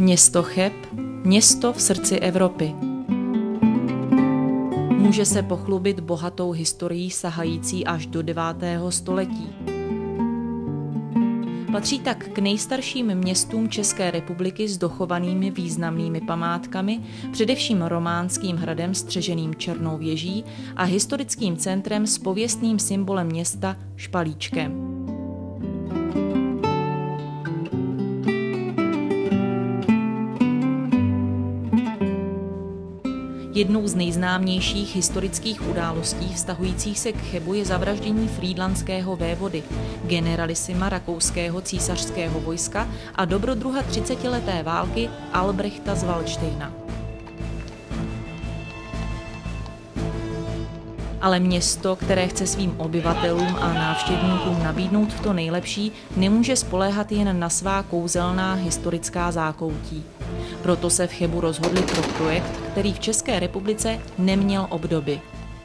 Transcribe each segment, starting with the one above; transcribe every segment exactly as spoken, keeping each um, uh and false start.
Město Cheb, město v srdci Evropy. Může se pochlubit bohatou historií sahající až do devátého století. Patří tak k nejstarším městům České republiky s dochovanými významnými památkami, především románským hradem střeženým černou věží a historickým centrem s pověstným symbolem města špalíčkem. Jednou z nejznámějších historických událostí vztahujících se k Chebu je zavraždění frýdlantského vévody, generalisima rakouského císařského vojska a dobrodruha třicetileté války Albrechta z Valdštejna. Ale město, které chce svým obyvatelům a návštěvníkům nabídnout to nejlepší, nemůže spoléhat jen na svá kouzelná historická zákoutí. Proto se v Chebu rozhodli pro projekt, který v České republice neměl obdoby.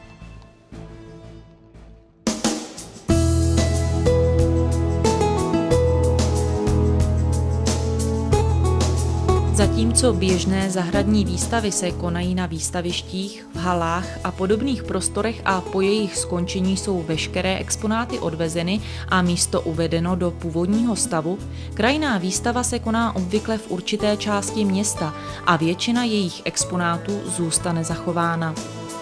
Zatímco běžné zahradní výstavy se konají na výstavištích, v halách a podobných prostorech a po jejich skončení jsou veškeré exponáty odvezeny a místo uvedeno do původního stavu, krajinná výstava se koná obvykle v určité části města a většina jejich exponátů zůstane zachována.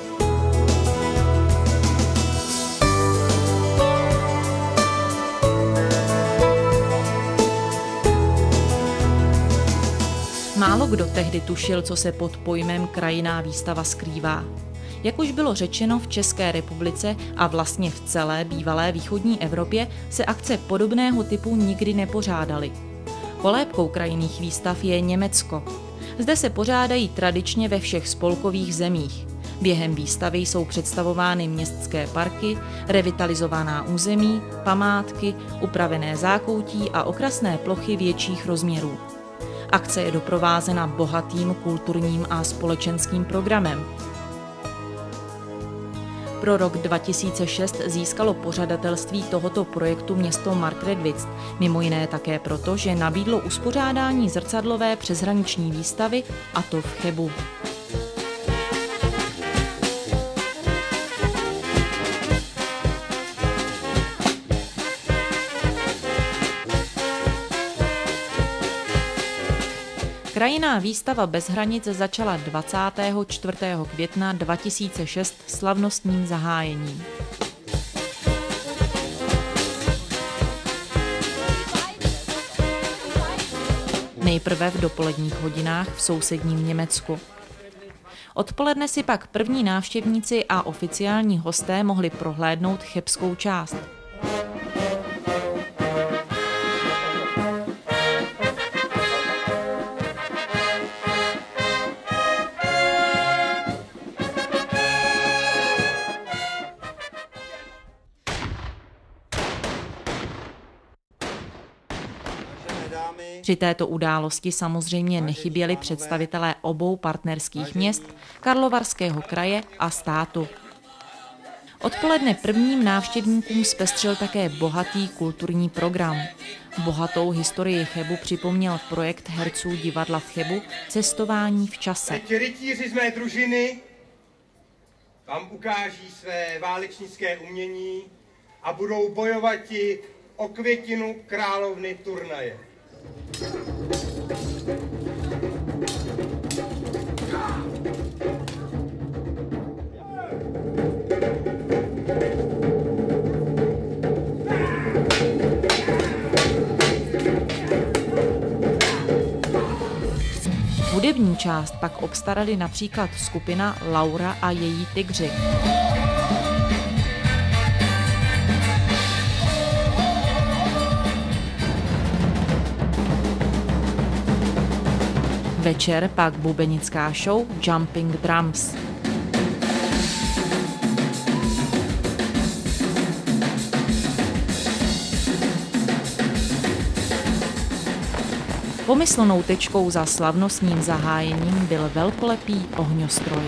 Málo kdo tehdy tušil, co se pod pojmem krajinná výstava skrývá. Jak už bylo řečeno, v České republice a vlastně v celé bývalé východní Evropě se akce podobného typu nikdy nepořádaly. Kolébkou krajinných výstav je Německo. Zde se pořádají tradičně ve všech spolkových zemích. Během výstavy jsou představovány městské parky, revitalizovaná území, památky, upravené zákoutí a okrasné plochy větších rozměrů. Akce je doprovázena bohatým kulturním a společenským programem. Pro rok dva tisíce šest získalo pořadatelství tohoto projektu město Marktredwitz, mimo jiné také proto, že nabídlo uspořádání zrcadlové přeshraniční výstavy, a to v Chebu. Krajinná výstava bez hranic začala dvacátého čtvrtého května dva tisíce šest slavnostním zahájením. Nejprve v dopoledních hodinách v sousedním Německu. Odpoledne si pak první návštěvníci a oficiální hosté mohli prohlédnout chebskou část. Při této události samozřejmě nechyběli představitelé obou partnerských měst, Karlovarského kraje a státu. Odpoledne prvním návštěvníkům zpestřil také bohatý kulturní program. Bohatou historii Chebu připomněl projekt herců divadla v Chebu Cestování v čase. Teď rytíři z mé družiny vám ukáží své válečnické umění a budou bojovat o květinu královny Turnaje. Hudební část pak obstarali například skupina Laura a její tygři. Večer pak bubenická show Jumping Drums. Pomyslnou tečkou za slavnostním zahájením byl velkolepý ohňostroj.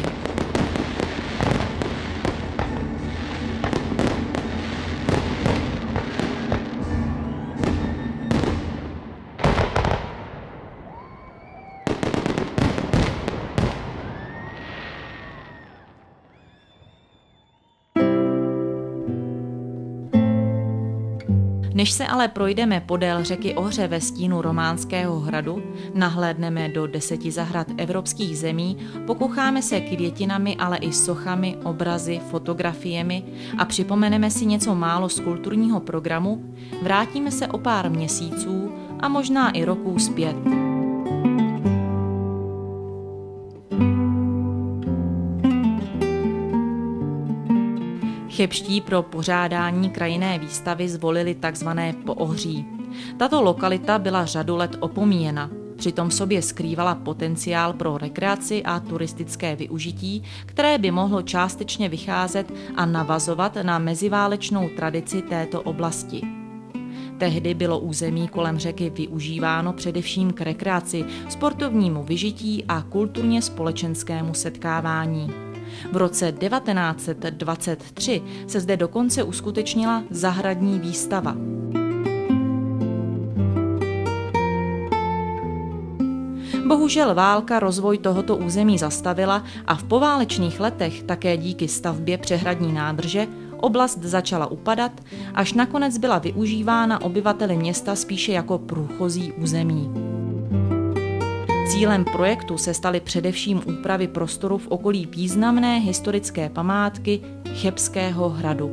Než se ale projdeme podél řeky Ohře ve stínu románského hradu, nahlédneme do deseti zahrad evropských zemí, pokucháme se květinami, ale i sochami, obrazy, fotografiemi a připomeneme si něco málo z kulturního programu, vrátíme se o pár měsíců a možná i roků zpět. Chebští pro pořádání krajinné výstavy zvolili takzvané Poohří. Tato lokalita byla řadu let opomíjena. Přitom v sobě skrývala potenciál pro rekreaci a turistické využití, které by mohlo částečně vycházet a navazovat na meziválečnou tradici této oblasti. Tehdy bylo území kolem řeky využíváno především k rekreaci, sportovnímu vyžití a kulturně společenskému setkávání. V roce devatenáct set dvacet tři se zde dokonce uskutečnila zahradní výstava. Bohužel válka rozvoj tohoto území zastavila a v poválečných letech také díky stavbě přehradní nádrže oblast začala upadat, až nakonec byla využívána obyvateli města spíše jako průchozí území. Cílem projektu se staly především úpravy prostoru v okolí významné historické památky Chebského hradu.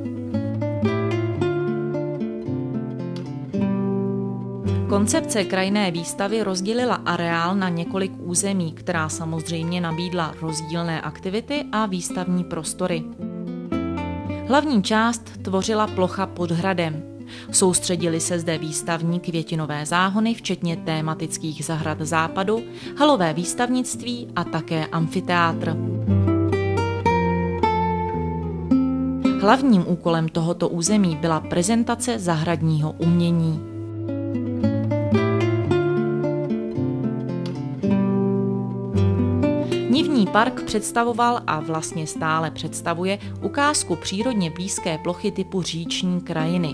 Koncepce krajinné výstavy rozdělila areál na několik území, která samozřejmě nabídla rozdílné aktivity a výstavní prostory. Hlavní část tvořila plocha pod hradem. Soustředili se zde výstavní květinové záhony, včetně tématických zahrad západu, halové výstavnictví a také amfiteátr. Hlavním úkolem tohoto území byla prezentace zahradního umění. Nivní park představoval a vlastně stále představuje ukázku přírodně blízké plochy typu říční krajiny.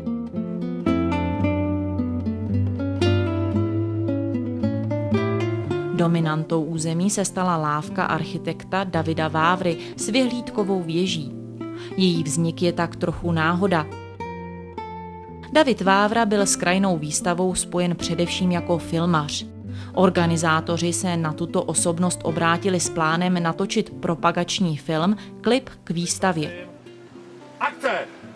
Dominantou území se stala lávka architekta Davida Vávry s vyhlídkovou věží. Její vznik je tak trochu náhoda. David Vávra byl s krajinnou výstavou spojen především jako filmař. Organizátoři se na tuto osobnost obrátili s plánem natočit propagační film, klip k výstavě. Akce!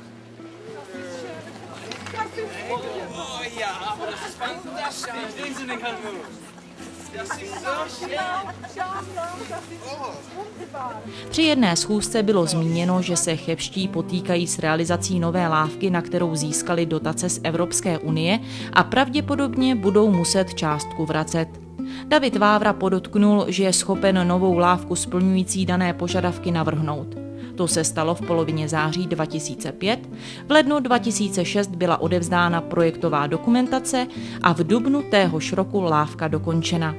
Při jedné schůzce bylo zmíněno, že se chebští potýkají s realizací nové lávky, na kterou získali dotace z Evropské unie a pravděpodobně budou muset částku vracet. David Vávra podotknul, že je schopen novou lávku splňující dané požadavky navrhnout. To se stalo v polovině září dva tisíce pět, v lednu dva tisíce šest byla odevzdána projektová dokumentace a v dubnu téhož roku lávka dokončena.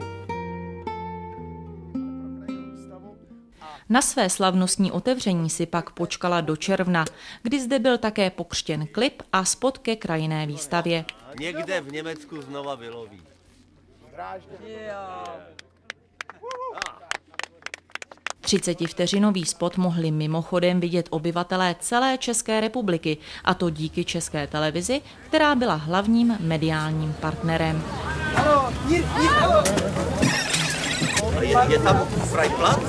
Na své slavnostní otevření si pak počkala do června, kdy zde byl také pokřtěn klip a spot ke krajinné výstavě. Někde v Německu znova vyloví. třicetivteřinový spot mohli mimochodem vidět obyvatelé celé České republiky, a to díky České televizi, která byla hlavním mediálním partnerem. Je, je tam Freiplatz?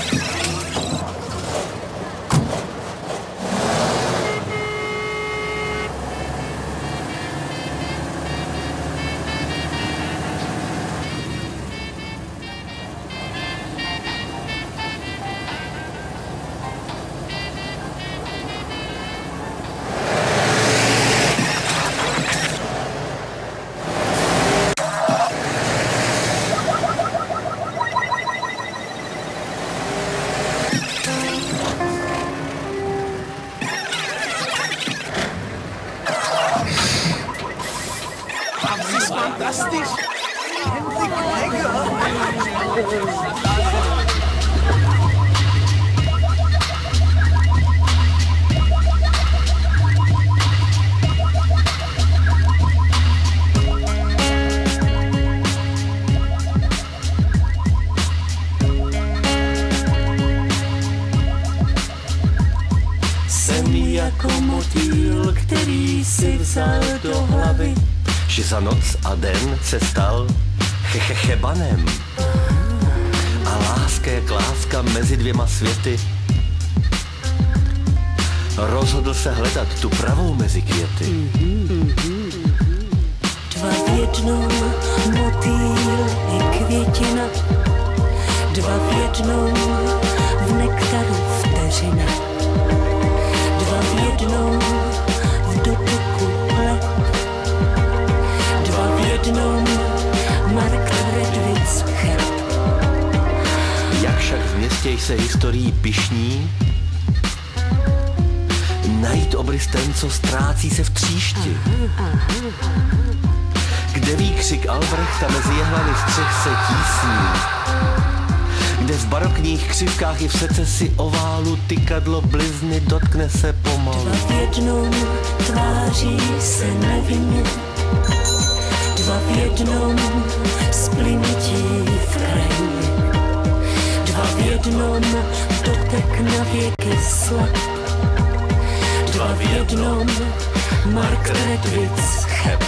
Fantastisch! Endlich lecker! Jsem jak jako motýl, který si vzal do hlavy, že za noc a den se stal chechechebanem. A láska jak láska mezi dvěma světy. Rozhodl se hledat tu pravou mezi květy. dva v jednom, motýl i květina, dva v jednom, v nektaru vteřina, dva v jednom, v dotyku let, dva v jednom, Mark Redwitz cheb. Jak však v městě se historií pyšní, najít obrys ten, co ztrácí se v tříšti. Kde výkřik Albrechta mezi jehlami střech se tísní. Kde v barokních křivkách i v secesi oválu tykadlo blizny dotkne se pomalu. Dva v jednom, tváří se nevinně, dva v jednom, splynutí v krajině, dva v jednom, dotek na věky slab, dva v jednom, Mark Redwitz cheb.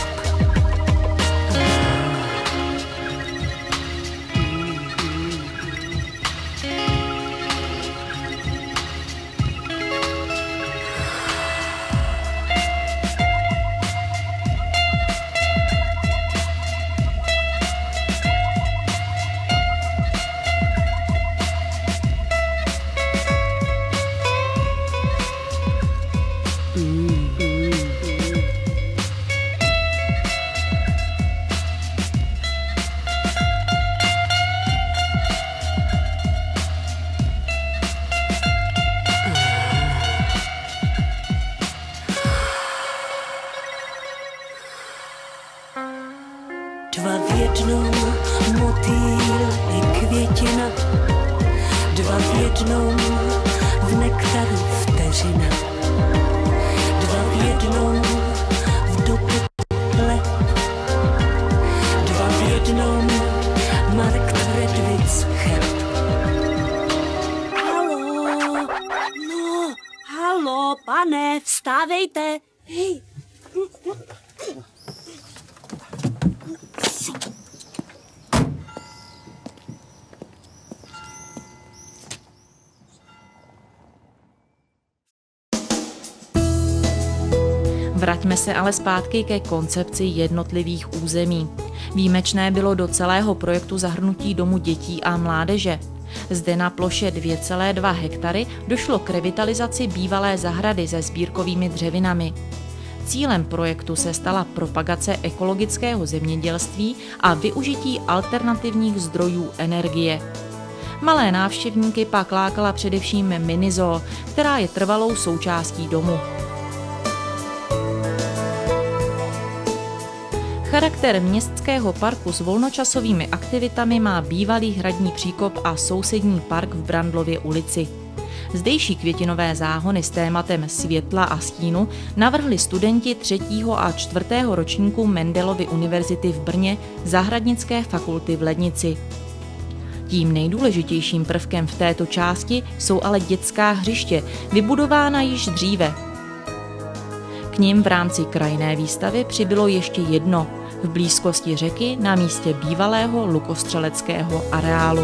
Dva v jednom, motýl i květina, dva v jednom, v nektaru vteřina, dva v jednom, v dotyku let, dva v jednom, Mark Redwitz cheb. Halo, no, halo, pane, vstávejte, hej. Vraťme se ale zpátky ke koncepci jednotlivých území. Výjimečné bylo do celého projektu zahrnutí domu dětí a mládeže. Zde na ploše dvě celé dva hektary došlo k revitalizaci bývalé zahrady se sbírkovými dřevinami. Cílem projektu se stala propagace ekologického zemědělství a využití alternativních zdrojů energie. Malé návštěvníky pak lákala především minizoo, která je trvalou součástí domu. Charakter městského parku s volnočasovými aktivitami má bývalý hradní příkop a sousední park v Brandlově ulici. Zdejší květinové záhony s tématem světla a stínu navrhli studenti třetího a čtvrtého ročníku Mendelovy univerzity v Brně Zahradnické fakulty v Lednici. Tím nejdůležitějším prvkem v této části jsou ale dětská hřiště, vybudována již dříve. K nim v rámci krajinné výstavy přibylo ještě jedno, v blízkosti řeky na místě bývalého lukostřeleckého areálu.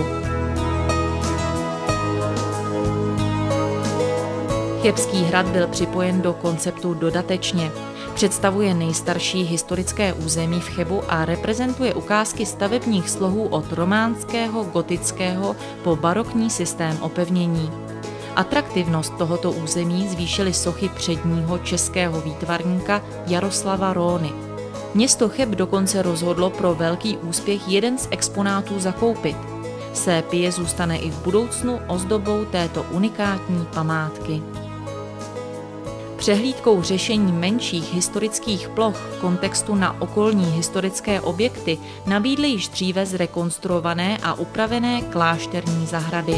Chebský hrad byl připojen do konceptu dodatečně. Představuje nejstarší historické území v Chebu a reprezentuje ukázky stavebních slohů od románského, gotického po barokní systém opevnění. Atraktivnost tohoto území zvýšily sochy předního českého výtvarníka Jaroslava Róny. Město Cheb dokonce rozhodlo pro velký úspěch jeden z exponátů zakoupit. Sépie zůstane i v budoucnu ozdobou této unikátní památky. Přehlídkou řešení menších historických ploch v kontextu na okolní historické objekty nabídly již dříve zrekonstruované a upravené klášterní zahrady.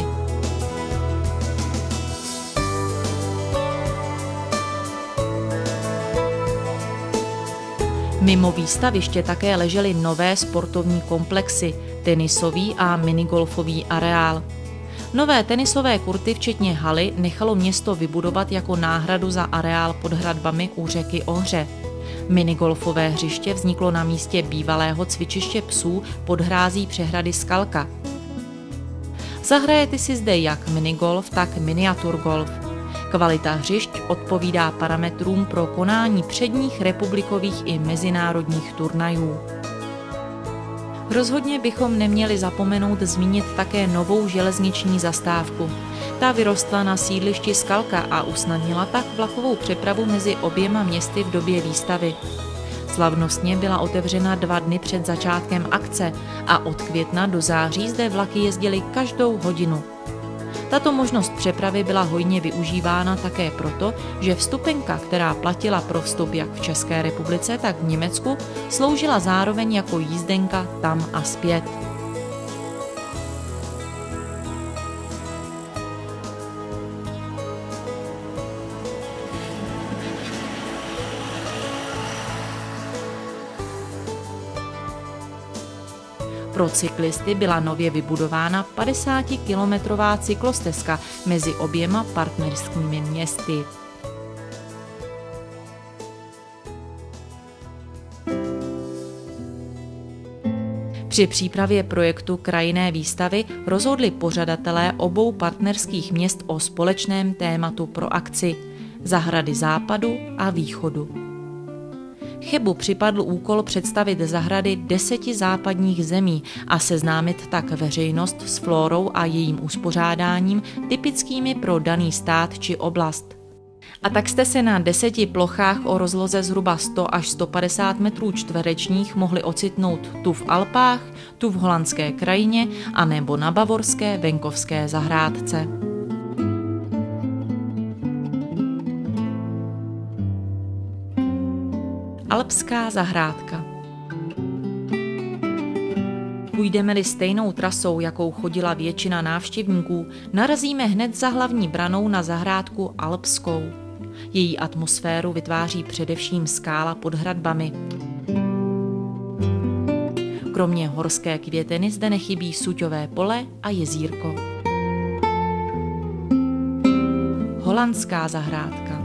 Mimo výstaviště také ležely nové sportovní komplexy, tenisový a minigolfový areál. Nové tenisové kurty včetně haly nechalo město vybudovat jako náhradu za areál pod hradbami u řeky Ohře. Minigolfové hřiště vzniklo na místě bývalého cvičiště psů pod hrází přehrady Skalka. Zahrajete si zde jak minigolf, tak miniaturgolf. Kvalita hřišť odpovídá parametrům pro konání předních republikových i mezinárodních turnajů. Rozhodně bychom neměli zapomenout zmínit také novou železniční zastávku. Ta vyrostla na sídlišti Skalka a usnadnila tak vlakovou přepravu mezi oběma městy v době výstavy. Slavnostně byla otevřena dva dny před začátkem akce a od května do září zde vlaky jezdily každou hodinu. Tato možnost přepravy byla hojně využívána také proto, že vstupenka, která platila pro vstup jak v České republice, tak v Německu, sloužila zároveň jako jízdenka tam a zpět. Pro cyklisty byla nově vybudována padesátikilometrová cyklostezka mezi oběma partnerskými městy. Při přípravě projektu krajinné výstavy rozhodli pořadatelé obou partnerských měst o společném tématu pro akci – zahrady západu a východu. Chebu připadl úkol představit zahrady deseti západních zemí a seznámit tak veřejnost s flórou a jejím uspořádáním typickými pro daný stát či oblast. A tak jste se na deseti plochách o rozloze zhruba sto až sto padesát metrů čtverečních mohli ocitnout tu v Alpách, tu v holandské krajině a nebo na bavorské venkovské zahrádce. Alpská zahrádka. Půjdeme-li stejnou trasou, jakou chodila většina návštěvníků, narazíme hned za hlavní branou na zahrádku Alpskou. Její atmosféru vytváří především skála pod hradbami. Kromě horské květeny zde nechybí suťové pole a jezírko. Holandská zahrádka.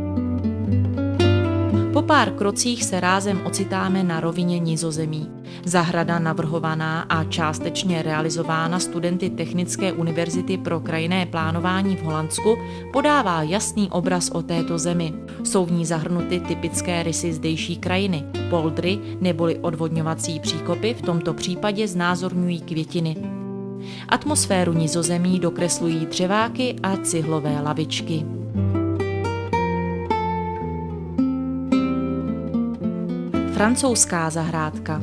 Po pár krocích se rázem ocitáme na rovině Nizozemí. Zahrada navrhovaná a částečně realizována studenty Technické univerzity pro krajinné plánování v Holandsku podává jasný obraz o této zemi. Jsou v ní zahrnuty typické rysy zdejší krajiny. Poldry neboli odvodňovací příkopy v tomto případě znázorňují květiny. Atmosféru Nizozemí dokreslují dřeváky a cihlové lavičky. Francouzská zahrádka.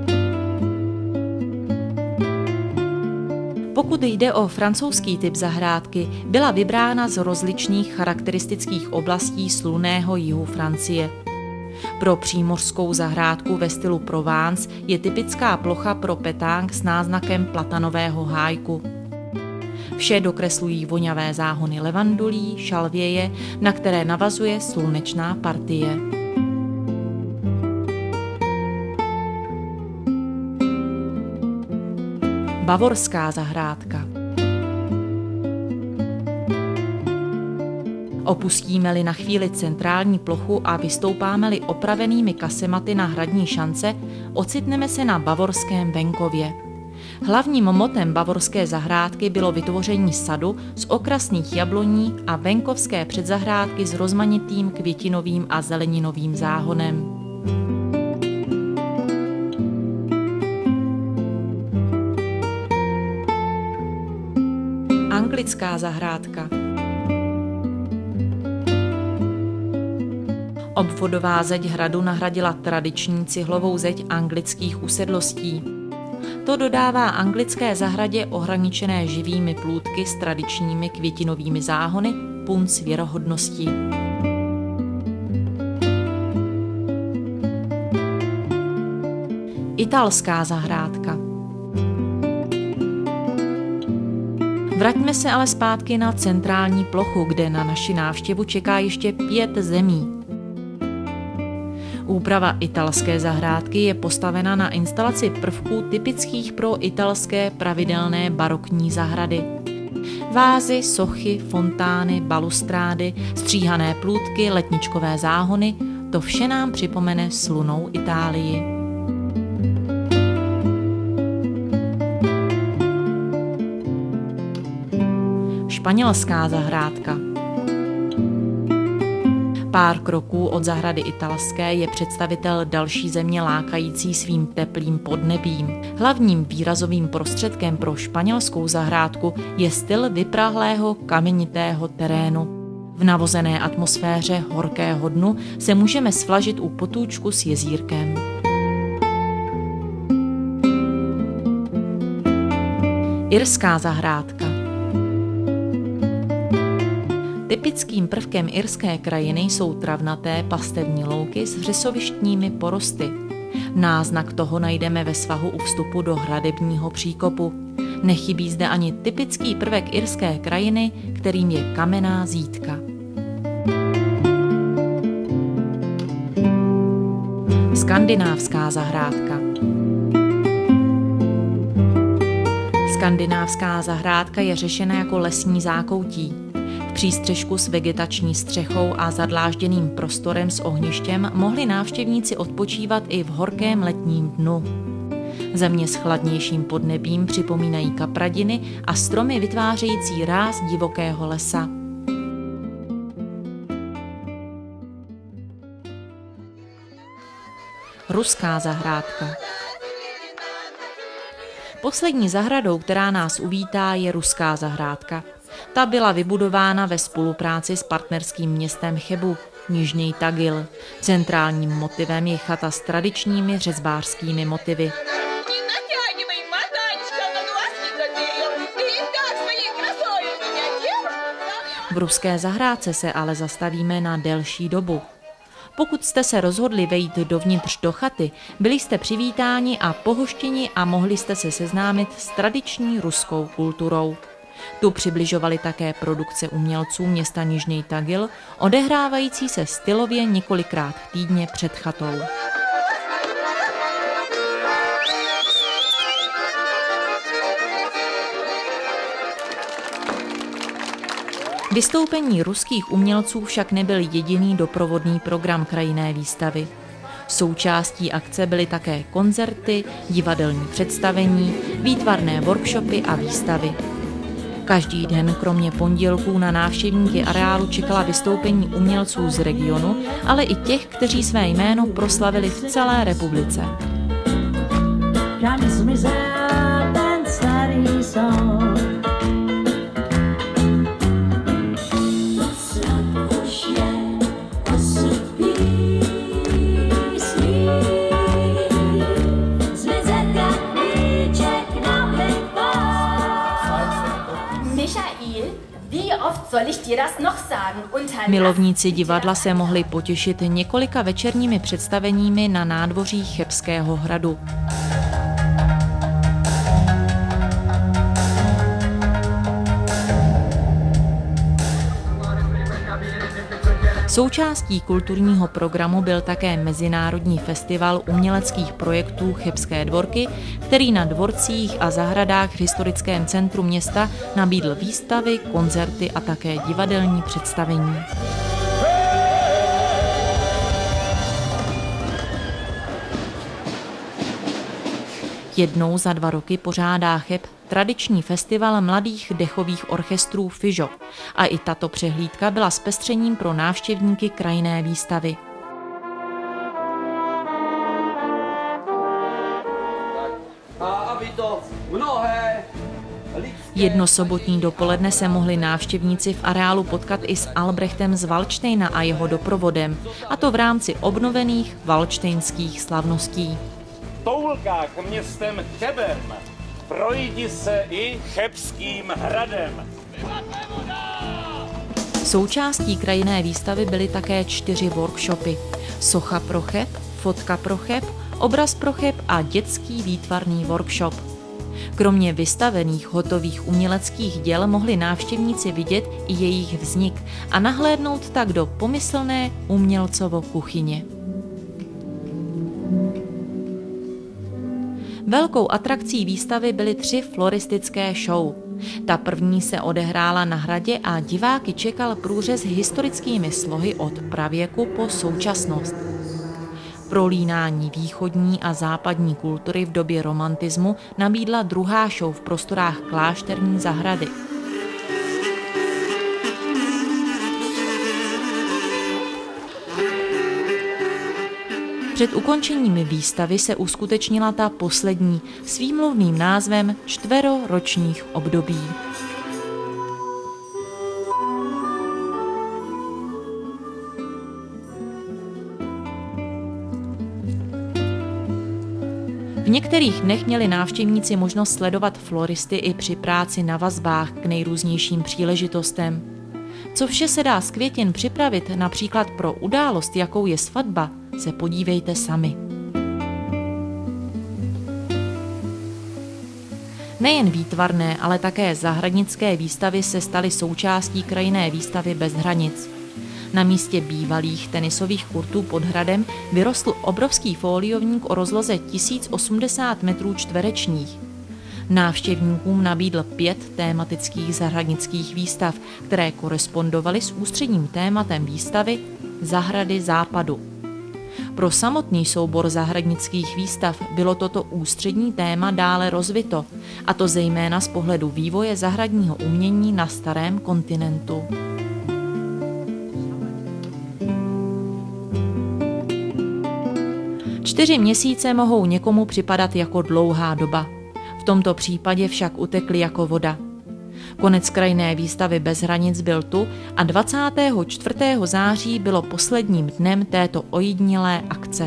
Pokud jde o francouzský typ zahrádky, byla vybrána z rozličných charakteristických oblastí slunného jihu Francie. Pro přímořskou zahrádku ve stylu Provence je typická plocha pro pétanque s náznakem platanového hájku. Vše dokreslují voňavé záhony levandulí, šalvěje, na které navazuje slunečná partie. Bavorská zahrádka. Opustíme-li na chvíli centrální plochu a vystoupáme-li opravenými kasematy na hradní šance, ocitneme se na bavorském venkově. Hlavním motem bavorské zahrádky bylo vytvoření sadu z okrasných jabloní a venkovské předzahrádky s rozmanitým květinovým a zeleninovým záhonem. Anglická zahrádka. Obvodová zeď hradu nahradila tradiční cihlovou zeď anglických usedlostí. To dodává anglické zahradě ohraničené živými plůtky s tradičními květinovými záhony punc věrohodnosti. Italská zahrádka. Vraťme se ale zpátky na centrální plochu, kde na naši návštěvu čeká ještě pět zemí. Úprava italské zahrádky je postavena na instalaci prvků typických pro italské pravidelné barokní zahrady. Vázy, sochy, fontány, balustrády, stříhané plůtky, letničkové záhony, to vše nám připomene slunnou Itálii. Španělská zahrádka. Pár kroků od zahrady italské je představitel další země lákající svým teplým podnebím. Hlavním výrazovým prostředkem pro španělskou zahrádku je styl vyprahlého kamenitého terénu. V navozené atmosféře horkého dnu se můžeme svlažit u potůčku s jezírkem. Irská zahrádka. Typickým prvkem irské krajiny jsou travnaté pastevní louky s řesovištními porosty. Náznak toho najdeme ve svahu u vstupu do hradebního příkopu. Nechybí zde ani typický prvek irské krajiny, kterým je kamenná zídka. Skandinávská zahrádka. Skandinávská zahrádka je řešena jako lesní zákoutí. V přístřešku s vegetační střechou a zadlážděným prostorem s ohništěm mohli návštěvníci odpočívat i v horkém letním dnu. Země s chladnějším podnebím připomínají kapradiny a stromy vytvářející ráz divokého lesa. Ruská zahrádka. Poslední zahradou, která nás uvítá, je Ruská zahrádka. Ta byla vybudována ve spolupráci s partnerským městem Chebu, Nižnej Tagil. Centrálním motivem je chata s tradičními řezbářskými motivy. V ruské zahrádce se ale zastavíme na delší dobu. Pokud jste se rozhodli vejít dovnitř do chaty, byli jste přivítáni a pohoštěni a mohli jste se seznámit s tradiční ruskou kulturou. Tu přibližovali také produkce umělců města Nižnej Tagil, odehrávající se stylově několikrát týdně před chatou. Vystoupení ruských umělců však nebyl jediný doprovodný program krajinné výstavy. Součástí akce byly také koncerty, divadelní představení, výtvarné workshopy a výstavy. Každý den kromě pondělků na návštěvníky areálu čekala vystoupení umělců z regionu, ale i těch, kteří své jméno proslavili v celé republice. Milovníci divadla se mohli potěšit několika večerními představeními na nádvoří Chebského hradu. Součástí kulturního programu byl také Mezinárodní festival uměleckých projektů Chebské dvorky, který na dvorcích a zahradách v historickém centru města nabídl výstavy, koncerty a také divadelní představení. Jednou za dva roky pořádá Cheb tradiční festival mladých dechových orchestrů Fižo a i tato přehlídka byla zpestřením pro návštěvníky krajinné výstavy. Jedno sobotní dopoledne se mohli návštěvníci v areálu potkat i s Albrechtem z Valdštejna a jeho doprovodem, a to v rámci obnovených valdštejnských slavností. V Toulkách městem Chebem projdi se i Chebským hradem. Součástí krajinné výstavy byly také čtyři workshopy. Socha pro Cheb, fotka pro Cheb, obraz pro Cheb a dětský výtvarný workshop. Kromě vystavených hotových uměleckých děl mohli návštěvníci vidět i jejich vznik a nahlédnout tak do pomyslné umělcovo kuchyně. Velkou atrakcí výstavy byly tři floristické show. Ta první se odehrála na hradě a diváky čekal průřez historickými slohy od pravěku po současnost. Prolínání východní a západní kultury v době romantismu nabídla druhá show v prostorách klášterní zahrady. Před ukončením výstavy se uskutečnila ta poslední s výmluvným názvem Čtvero ročních období. V některých dnech měli návštěvníci možnost sledovat floristy i při práci na vazbách k nejrůznějším příležitostem. Co vše se dá z květin připravit například pro událost, jakou je svatba, se podívejte sami. Nejen výtvarné, ale také zahradnické výstavy se staly součástí krajinné výstavy Bez hranic. Na místě bývalých tenisových kurtů pod hradem vyrostl obrovský foliovník o rozloze tisíc osmdesát metrů čtverečních. Návštěvníkům nabídl pět tématických zahradnických výstav, které korespondovaly s ústředním tématem výstavy Zahrady západu. Pro samotný soubor zahradnických výstav bylo toto ústřední téma dále rozvito, a to zejména z pohledu vývoje zahradního umění na starém kontinentu. Čtyři měsíce mohou někomu připadat jako dlouhá doba. V tomto případě však utekly jako voda. Konec krajinné výstavy Bez hranic byl tu a dvacátého čtvrtého září bylo posledním dnem této ojedinělé akce.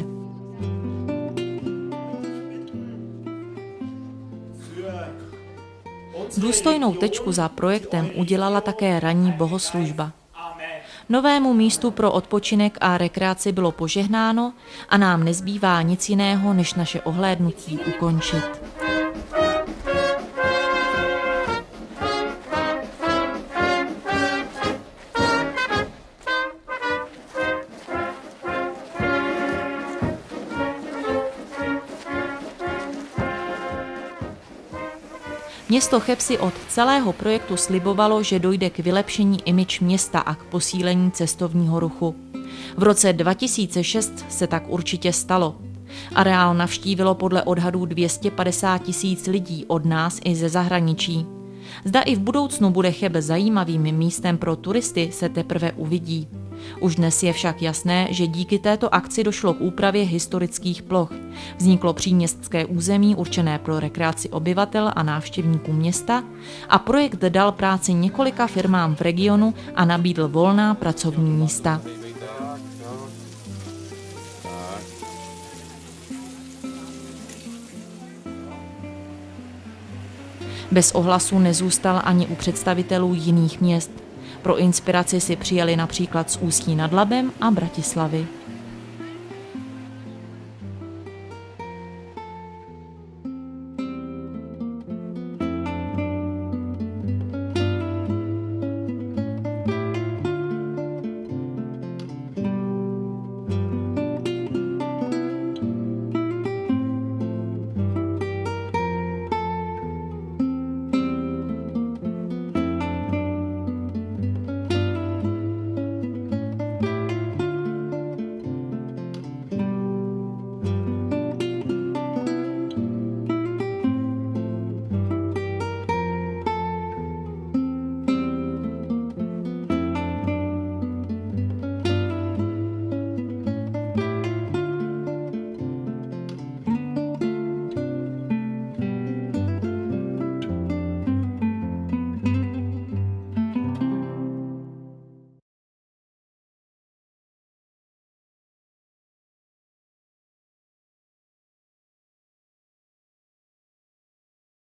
Důstojnou tečku za projektem udělala také ranní bohoslužba. Novému místu pro odpočinek a rekreaci bylo požehnáno a nám nezbývá nic jiného, než naše ohlédnutí ukončit. Město Cheb si od celého projektu slibovalo, že dojde k vylepšení image města a k posílení cestovního ruchu. V roce dva tisíce šest se tak určitě stalo. Areál navštívilo podle odhadů dvě stě padesát tisíc lidí od nás i ze zahraničí. Zda i v budoucnu bude Cheb zajímavým místem pro turisty, se teprve uvidí. Už dnes je však jasné, že díky této akci došlo k úpravě historických ploch. Vzniklo příměstské území určené pro rekreaci obyvatel a návštěvníků města a projekt dal práci několika firmám v regionu a nabídl volná pracovní místa. Bez ohlasu nezůstal ani u představitelů jiných měst. Pro inspiraci si přijeli například z Ústí nad Labem a Bratislavy.